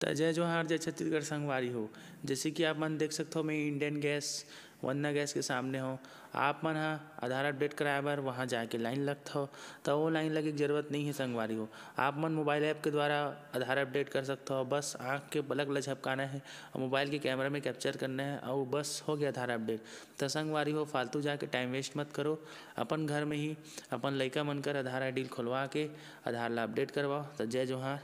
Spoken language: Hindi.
त जय जोहार जय छत्तीसगढ़ संगवारी हो। जैसे कि आप मन देख सकते हो, मैं इंडियन गैस वंदना गैस के सामने हो। आप मन हा आधार अपडेट कराए बर वहाँ जाके लाइन लगता हो, तो वो लाइन लगे की जरूरत नहीं है संगवारी हो। आप मन मोबाइल ऐप के द्वारा आधार अपडेट कर सकते हो। बस आँख के पलक ल झपकाना है और मोबाइल के कैमरा में कैप्चर करना है और बस हो गया आधार अपडेट। तो संगवारी हो, फालतू जाके टाइम वेस्ट मत करो। अपन घर में ही अपन लइका मन कर आधार ID खोलवा के आधार ला अपडेट करवाओ। तो जय जोहार।